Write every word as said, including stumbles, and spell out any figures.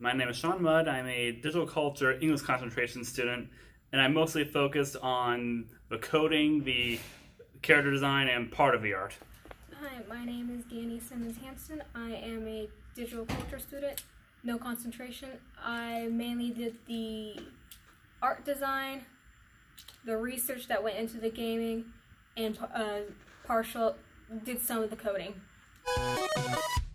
My name is Sean Mudd. I'm a digital culture English concentration student, and I'm mostly focused on the coding, the character design, and part of the art. Hi, my name is Danny Simmons-Hampson. I am a digital culture student, no concentration. I mainly did the art design, the research that went into the gaming, and uh, partial did some of the coding.